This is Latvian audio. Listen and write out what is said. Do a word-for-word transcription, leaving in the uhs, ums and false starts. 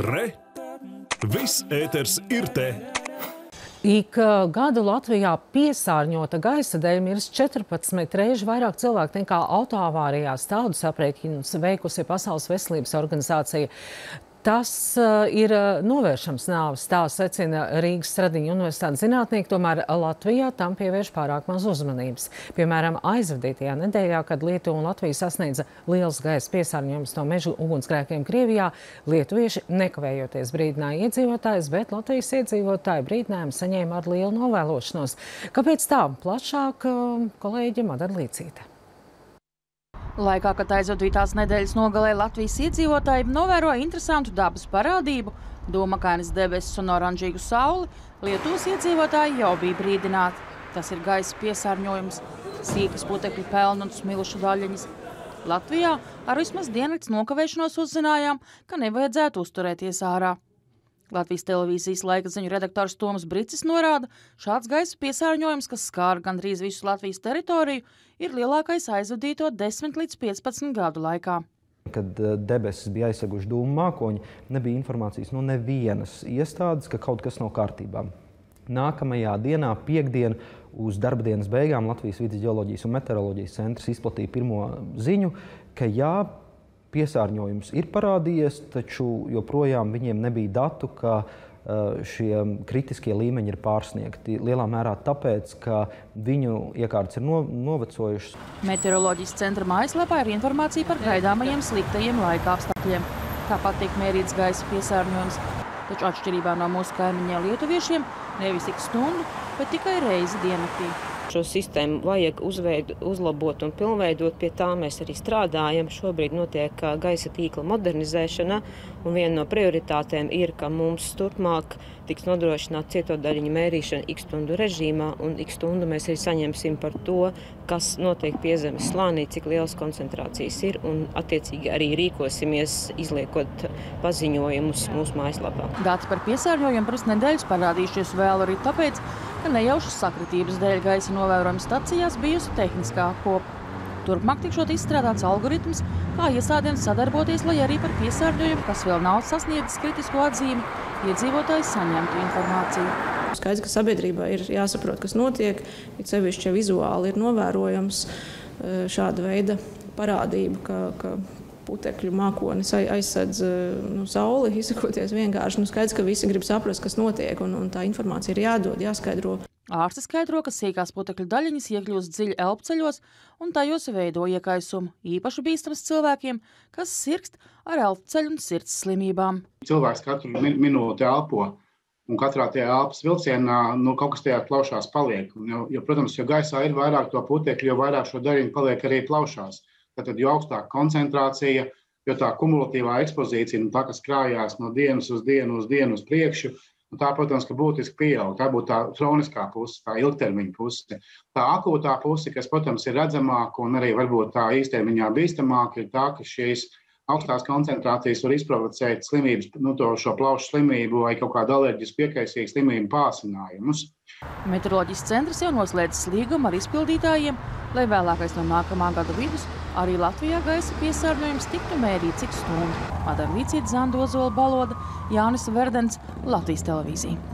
Re! Viss ēters ir te! Ik gadu Latvijā piesārņota gaisa dēļ mirst četrpadsmit reižu vairāk cilvēku nekā autoavārijās. Tādus aprēķinus veikusi Pasaules veselības organizācija. Tas uh, ir novēršams nāves, tā secina Rīgas Stradiņa universitātes zinātnieki, tomēr Latvijā tam pievērš pārāk maz uzmanības. Piemēram, aizvadītajā nedēļā, kad Lietuva un Latvija sasniedza liels gaisa piesārņojums no meža ugunsgrēkiem Krievijā, lietuvieši nekavējoties brīdināja iedzīvotājus, bet Latvijas iedzīvotāji brīdinājumu saņēma ar lielu novēlošanos. Kāpēc tā? Plašāk kolēģe Madara Līcīte. Laikā, kad aizvadītās nedēļas nogalē Latvijas iedzīvotāji novēroja interesantu dabas parādību, dūmakainas debesis un oranžīgu sauli, Lietuvas iedzīvotāji jau bija brīdināti. Tas ir gaisa piesārņojums, sīkas putekļu pelnu un smilušu daļiņas. Latvijā ar vismaz diennakts nokavēšanos uzzinājām, ka nevajadzētu uzturēties ārā. Latvijas televīzijas laika ziņu redaktors Toms Bricis norāda, šāds gaisa piesārņojums, kas skāra gandrīz visu Latvijas teritoriju, ir lielākais aizvadīto desmit līdz piecpadsmit gadu laikā. Kad debesis bija aizseguši dūmu mākoņi, nebija informācijas no nevienas iestādes, ka kaut kas nav kārtībā. Nākamajā dienā, piekdien, uz darba dienas beigām Latvijas vides ģeoloģijas un meteoroloģijas centrs izplatīja pirmo ziņu, ka jā, piesārņojums ir parādījies, taču joprojām viņiem nebija datu, ka šie kritiskie līmeņi ir pārsniegti. Lielā mērā tāpēc, ka viņu iekārtas ir no, novecojušas. Meteoroloģijas centra mājaslapā ir informācija par gaidāmajiem sliktajiem laika apstākļiem. Tāpat tiek mērīts gaisa piesārņojums. Taču atšķirībā no mūsu kaimiņiem lietuviešiem nevis ik stundu, bet tikai reizi diennaktī. Šo sistēmu vajag uzveid, uzlabot un pilnveidot, pie tā mēs arī strādājam. Šobrīd notiek gaisa tīkla modernizēšana, un viena no prioritātēm ir, ka mums turpmāk tiks nodrošināta cietodaļiņu mērīšana ik stundu režīmā, un ik stundu mēs arī saņemsim par to, kas notiek piezemes slānī, cik lielas koncentrācijas ir, un attiecīgi arī rīkosimies, izliekot paziņojumus mūsu mājaslapā. Dati par piesārņojumu pirms nedēļas parādījušies vēl arī tāpēc, ka nejaušas sakritības dēļ gaisa novērojuma stacijās bijusi tehniskā kopa. Turpmāk tikšot izstrādāts algoritms, kā iestādēm sadarboties, lai arī par piesārņojumu, kas vēl nav sasniedzis kritisko atzīmi, iedzīvotāji saņemtu informāciju. Skaidrs, ka sabiedrībā ir jāsaprot, kas notiek, it sevišķi, ja vizuāli ir novērojams šāda veida parādība, ka, ka putekļu mākonis aizsedz nu, sauli, izsakoties vienkārši. Nu, skaidrs, ka visi grib saprast, kas notiek, un, un tā informācija ir jādod, jāskaidro. Ārsti skaidro, ka sīkās putekļu daļiņas iekļūst dziļi elpceļos un tajos veido iekaisumu, īpaši bīstams cilvēkiem, kas sirgst ar elpceļu un sirds slimībām. Cilvēks katru minūti elpo, un katrā tajā elpas vilcienā nu, kaut kas tajā plaušās paliek. Jo, jo, protams, jo gaisā ir vairāk to putekļu, jo vairāk šo daļiņu paliek arī plaušās. Tad jo augstāka koncentrācija, jo tā kumulatīvā ekspozīcija, nu, tā, kas krājās no dienas uz dienu, uz dienu uz priekšu, nu, tā, protams, ka būtiski pieaug. Tā būtu tā kroniskā puse, tā ilgtermiņa puse. Tā akūtā puse, kas, protams, ir redzamāka un arī varbūt tā īstermiņā bīstamāka, ir tā, ka šīs augstās koncentrācijas var izprovocēt slimības, nu, to šo plaušu slimību vai kaut kādu alerģisku piekaisīgu slimību pārsinājumus. Meteoroloģijas centrs jau noslēdzis līgumu ar izpildītājiem, lai vēlākais no nākamā gada vidus arī Latvijā gaisa piesārņojums tiktu mērīts ik stundu. Madara Līcīte, Zanda Ozola Baloda, Jānis Verdens, Latvijas televīzija.